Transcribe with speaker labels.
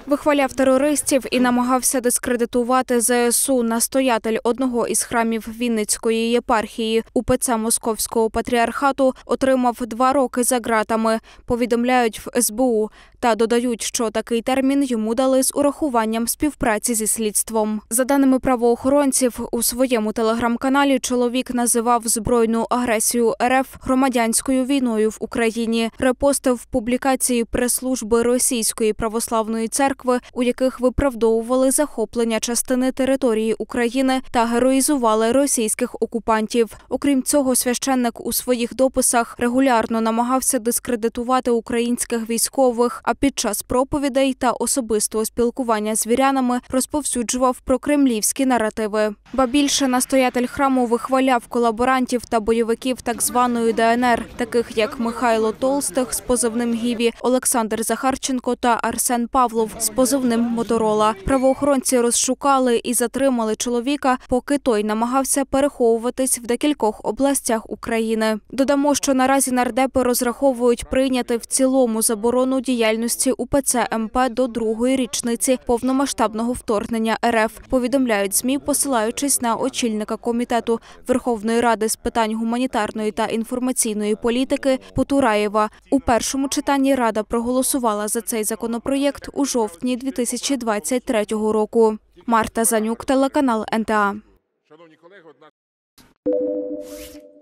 Speaker 1: Вихваляв терористів і намагався дискредитувати ЗСУ настоятель одного із храмів Вінницької єпархії УПЦ Московського патріархату отримав 2 роки за ґратами, повідомляють в СБУ. Та додають, що такий термін йому дали з урахуванням співпраці зі слідством. За даними правоохоронців, у своєму телеграм-каналі чоловік називав збройну агресію РФ громадянською війною в Україні. Репостив публікації прес-служби Російської православної церкви, у яких виправдовували захоплення частини території України та героїзували російських окупантів. Окрім цього, священник у своїх дописах регулярно намагався дискредитувати українських військових, а під час проповідей та особистого спілкування з вірянами розповсюджував прокремлівські наративи. Ба більше, настоятель храму вихваляв колаборантів та бойовиків так званої ДНР, таких як Михайло Толстих з позивним «Гіві», Олександр Захарченко та Арсен Павлов з позивним «Моторола». Правоохоронці розшукали і затримали чоловіка, поки той намагався переховуватись в декількох областях України. Додамо, що наразі нардепи розраховують прийняти в цілому заборону діяльності УПЦ МП до 2-ї річниці повномасштабного вторгнення РФ, повідомляють ЗМІ, посилаючись на очільника Комітету Верховної Ради з питань гуманітарної та інформаційної політики Потураєва. У першому читанні Рада проголосувала за цей законопроєкт у жовтні 2023 року. Марта Занюк, телеканал НТА.